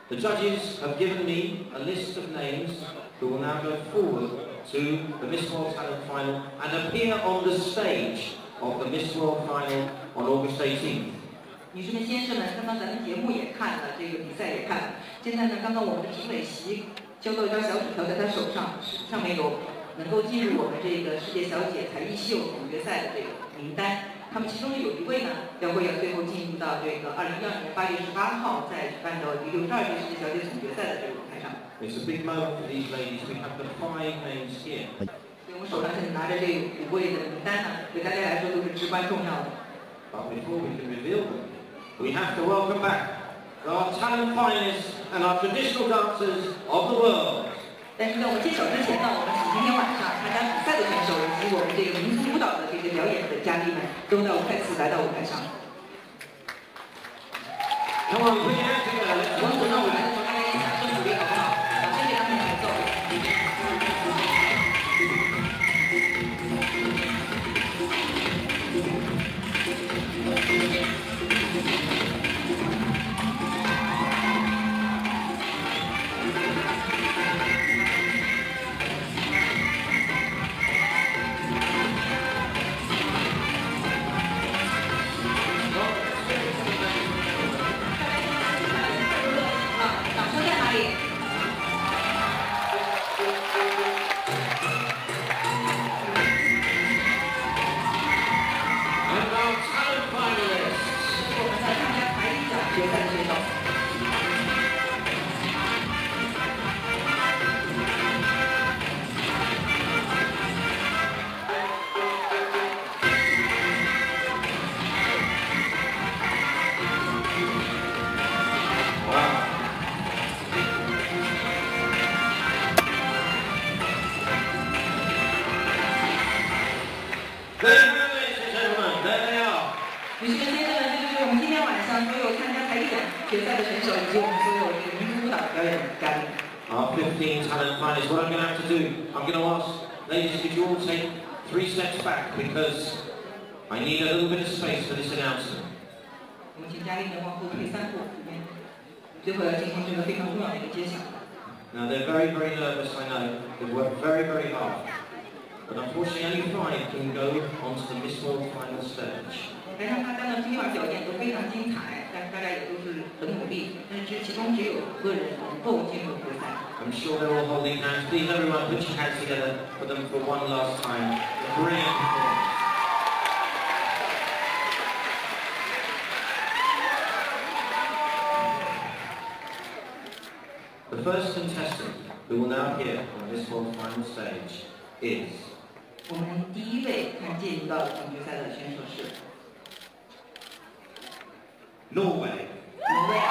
The judges have given me a list of names who will now go forward to the Miss World Talent Final and appear on the stage of the Miss World Final on August 18th. 女士们、先生们，刚刚咱们节目也看了，这个比赛也看了。现在呢，刚刚我们的评委席交到一张小纸条在他手上，上面有能够进入我们这个世界小姐才艺秀总决赛的这个名单。他们其中有一位呢，要最后进入到这个2012年8月18号在举办的第62届世界小姐总决赛的这个舞台上。 It's a big moment for these ladies. We have the 5 names here. 所以我们手上现在拿着这5位的名单呢，对大家来说都是至关重要的。 But before we can reveal them, we have to welcome back our talent finalists and our traditional dancers of the world. 但是在我们揭晓之前呢，我们请今天晚上参加比赛的选手以及我们这个民族舞蹈的这些表演的嘉宾们，都再次来到舞台上。 Come on, put your hands together. Let's 我们走到舞台的时候，大家一起掌声鼓励好不好？掌声给他们来奏。 Our 15 talent finalists. What I'm going to have to do, I'm going to ask, ladies, could you all take 3 steps back because I need a little bit of space for this announcement. Now they're very, very nervous, I know. They've worked very, very hard. But unfortunately only 5 can go onto the Miss World final stage. 台上大家呢今晚表演都非常精彩，但是大家也都是很努力，但是其中只有5个人能够进入决赛。 I'm sure they're all holding hands. Please, everyone, put your hands together for them for one last time. A brilliant performance. The first contestant who will now appear on this World Final stage is. 我们第1位看进入到总决赛的选手是 Norway. 挪威。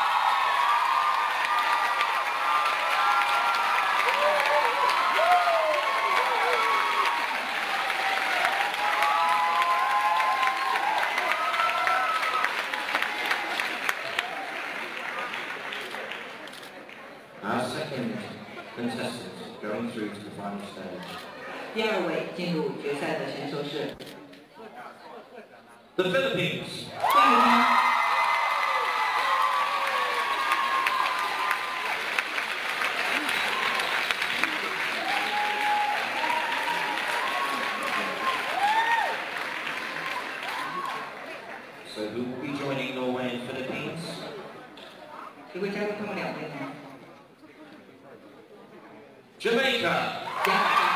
Our second contestant going through to the final stage. 第2位进入决赛的选手是 The Philippines. 菲律宾。 So who will be joining Norway and Philippines? 谁会加入他们2位呢？ Jamaica. 加拿大。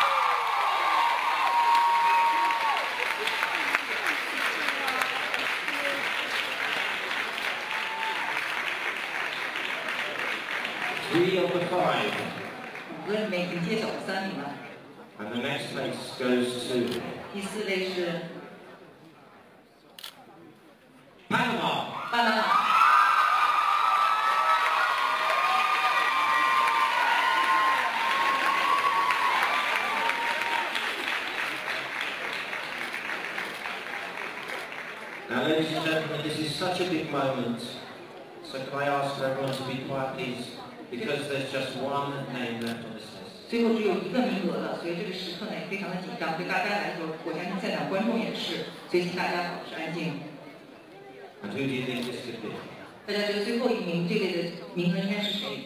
3 of the 5. 5个里面已经揭晓了3名了。 And the next place goes to. 第4位是 Panama. 巴拿马。 Now, ladies and gentlemen, this is such a big moment. So can I ask for everyone to be quiet, please? Because there's just one name left on this list. 最后只有1个名额了，所以这个时刻呢也非常的紧张，对大家来说，我相信现场观众也是，所以请大家保持安静。 And who do you think this could be? 大家觉得最后一名这类的名人应该是谁？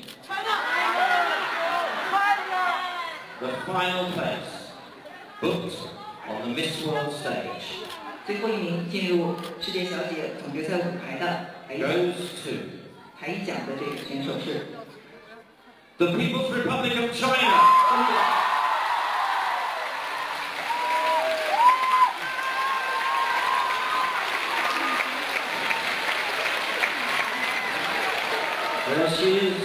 The final place booked on the Miss World stage 最后一名进入世界小姐总决赛舞台的台一奖的这个选手是 the People's Republic of China. There she is.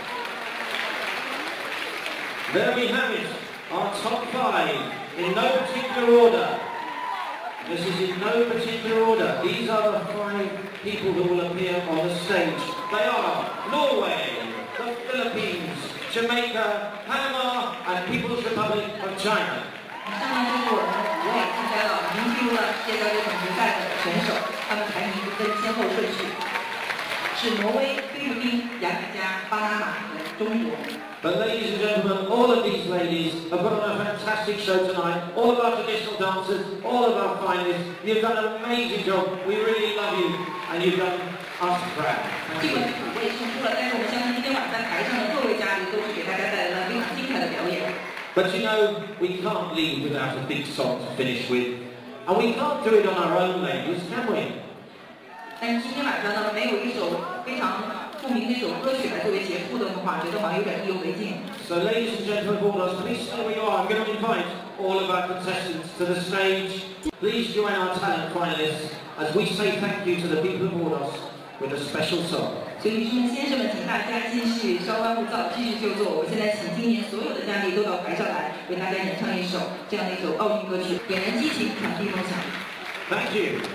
There we have it, our top 5, in no particular order. This is in no particular order. These are the 5 people who will appear on the stage. They are Norway, the Philippines, Jamaica, Panama, and People's Republic of China. 以上呢就是我们5位参加了已经进入了世界小姐总决赛的选手，他们排名分先后顺序。 是挪威、菲律宾、牙买加、巴拿马和中国。 But ladies and gentlemen, all of these ladies have put on a fantastic show tonight. All of our traditional dancers, all of our finalists, you've done an amazing job. We really love you, and you've done us proud. 这个5位胜出了，但是我们相信今天晚上台上的各位嘉宾都是给大家带来了非常精彩的表演。 But you know, we can't leave without a big song to finish with, and we can't do it on our own, ladies, can we? 但是今天晚上呢，没有一首非常著名的一首歌曲来作为结束的话，觉得好像有点意犹未尽。 So, ladies and gentlemen of Ordos, please stay where you are. I'm going to invite all of our contestants to the stage. Please join our talent finalists as we say thank you to the people of Ordos with a special song. 所以，女士们、先生们，请大家继续稍安勿躁，继续就坐。我现在请今年所有的嘉宾都到台上来，为大家演唱一首这样的一首奥运歌曲，点燃激情，传递梦想。 Thank you.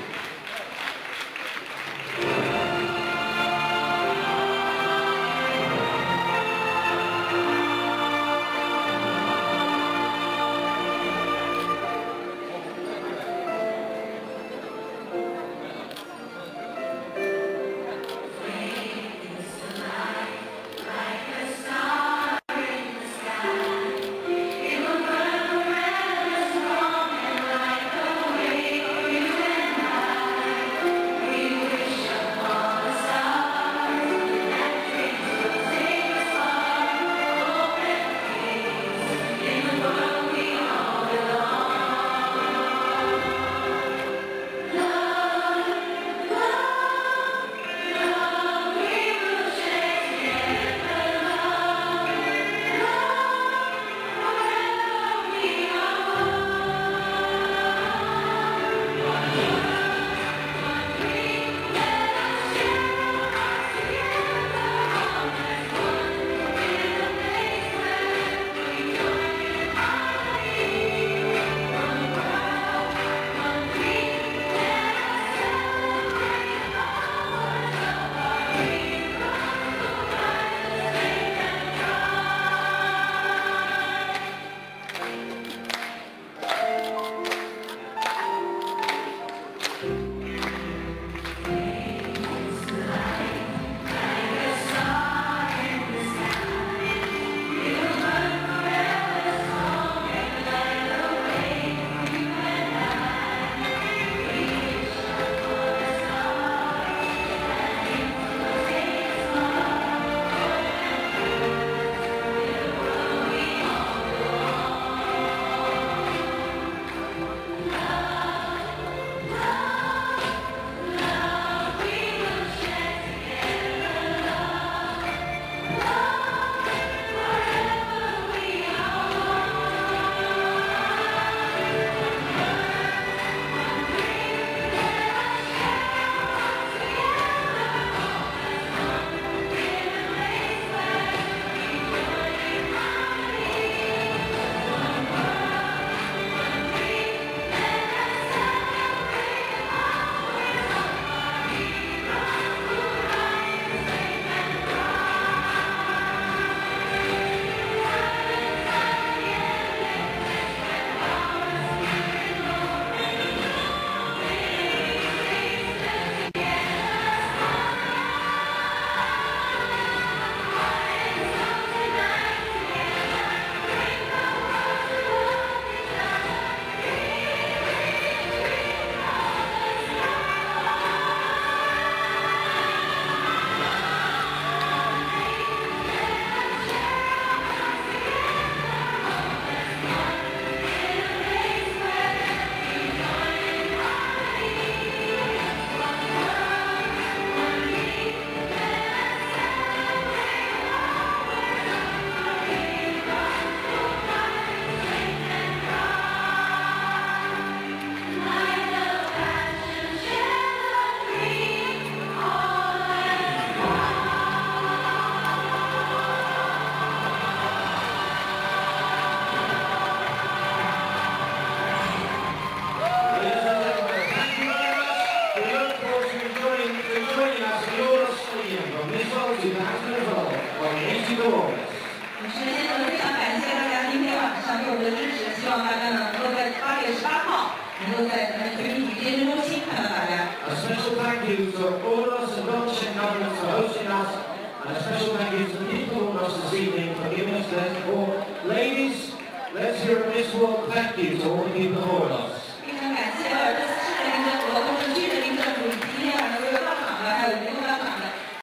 glorious. 首先呢，非常感谢大家今天晚上对我们的支持，希望大家呢能够在8月18号能够在咱们全民体育健身中心看到大家。 A special thank you to Ordos and Dongsheng governments for hosting us, and a special thank you to the people of us this evening for giving us their support. Ladies, let's hear a Miss World thank you to all the people of Ordos.